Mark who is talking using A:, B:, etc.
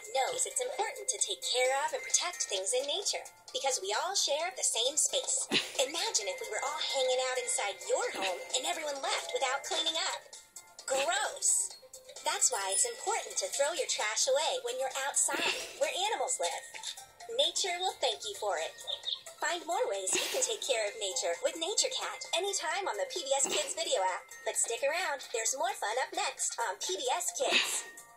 A: cat knows it's important to take care of and protect things in nature because we all share the same space. Imagine if we were all hanging out inside your home and everyone left without cleaning up. Gross. That's why it's important to throw your trash away when you're outside, where animals live. Nature will thank you for it. Find more ways you can take care of nature with Nature Cat anytime on the PBS Kids video app. But stick around, there's more fun up next on PBS Kids.